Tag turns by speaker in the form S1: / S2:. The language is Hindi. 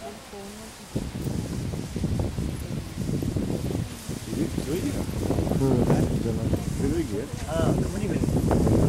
S1: Ini, ini kan? Jalan. Ini lagi ya? Kemana ini?